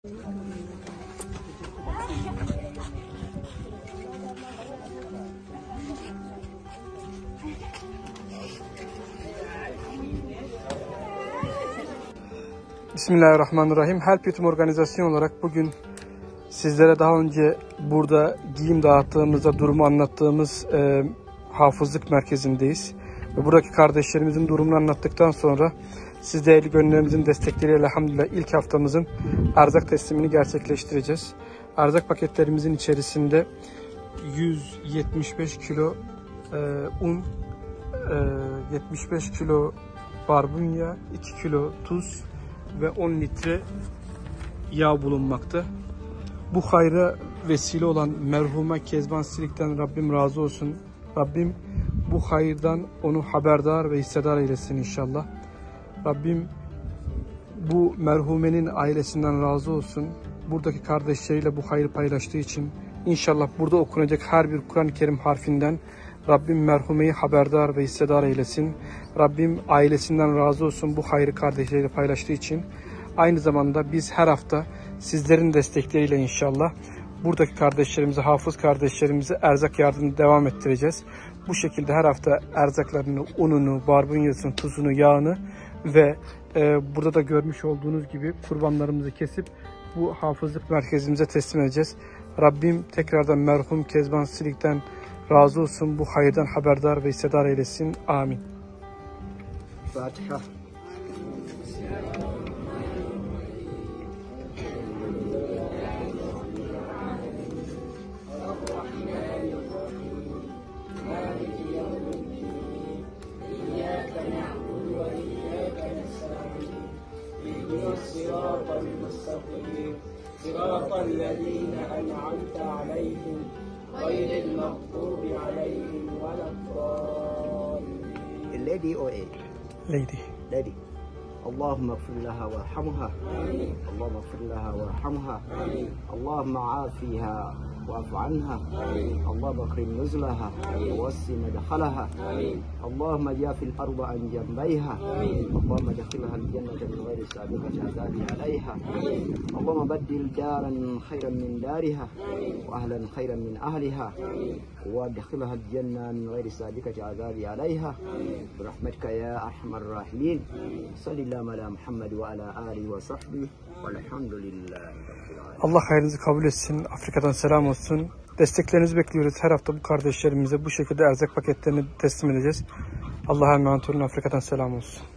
Bismillahirrahmanirrahim. Help Yetim organizasyon olarak bugün sizlere daha önce burada giyim dağıttığımızda durumu anlattığımız hafızlık merkezindeyiz. Ve buradaki kardeşlerimizin durumunu anlattıktan sonra siz değerli gönüllerimizin destekleriyle elhamdülillah ilk haftamızın erzak teslimini gerçekleştireceğiz. Erzak paketlerimizin içerisinde 175 kilo un, 75 kilo barbunya, 2 kilo tuz ve 10 litre yağ bulunmakta. Bu hayra vesile olan merhume Kezban Silik'ten Rabbim razı olsun. Rabbim bu hayırdan onu haberdar ve hissedar eylesin inşallah. Rabbim bu merhumenin ailesinden razı olsun. Buradaki kardeşleriyle bu hayrı paylaştığı için inşallah burada okunacak her bir Kur'an-ı Kerim harfinden Rabbim merhumeyi haberdar ve hissedar eylesin. Rabbim ailesinden razı olsun bu hayrı kardeşleriyle paylaştığı için. Aynı zamanda biz her hafta sizlerin destekleriyle inşallah buradaki kardeşlerimize, hafız kardeşlerimize erzak yardımını devam ettireceğiz. Bu şekilde her hafta erzaklarını, ununu, barbunyasını, tuzunu, yağını ve burada da görmüş olduğunuz gibi kurbanlarımızı kesip bu hafızlık merkezimize teslim edeceğiz. Rabbim tekrardan merhum Kezban Silik'ten razı olsun, bu hayırdan haberdar ve hissedar eylesin. Amin. Fatiha. صراط الذين أنعمت عليهم غير المغضوب عليهم ولا الضالين. Lady or a lady. اللهم اغفر لها وارحمها. اللهم اغفر لها وارحمها. اللهم عافها واعف عنها. اللهم اكرم نزلها ووسع مدخلها. اللهم اجعل في الارض عن جنبيها. اللهم ادخلها الجنه من غير سابقه عذاب عليها. اللهم بدل دارا خيرا من دارها واهلا خيرا من اهلها وادخلها الجنه من غير سابقه عذاب عليها برحمتك يا ارحم الراحمين. صلى الله على محمد وعلى اله وصحبه والحمد لله. Allah hayrınızı kabul etsin. Afrika'dan selam olsun. Desteklerinizi bekliyoruz. Her hafta bu kardeşlerimize bu şekilde erzak paketlerini teslim edeceğiz. Allah'a emanet olun. Afrika'dan selam olsun.